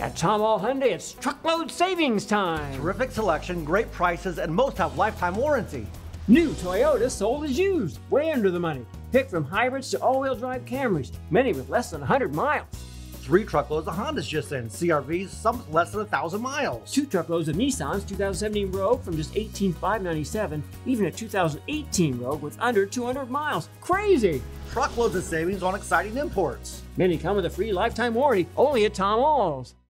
At Tom All Hyundai, it's truckload savings time. Terrific selection, great prices, and most have lifetime warranty. New Toyota sold as used, way under the money. Pick from hybrids to all-wheel drive Camrys, many with less than 100 miles. 3 truckloads of Hondas just in, CRVs, some with less than 1,000 miles. 2 truckloads of Nissans 2017 Rogue from just $18,597, even a 2018 Rogue with under 200 miles. Crazy! Truckloads of savings on exciting imports. Many come with a free lifetime warranty, only at Tom Alls.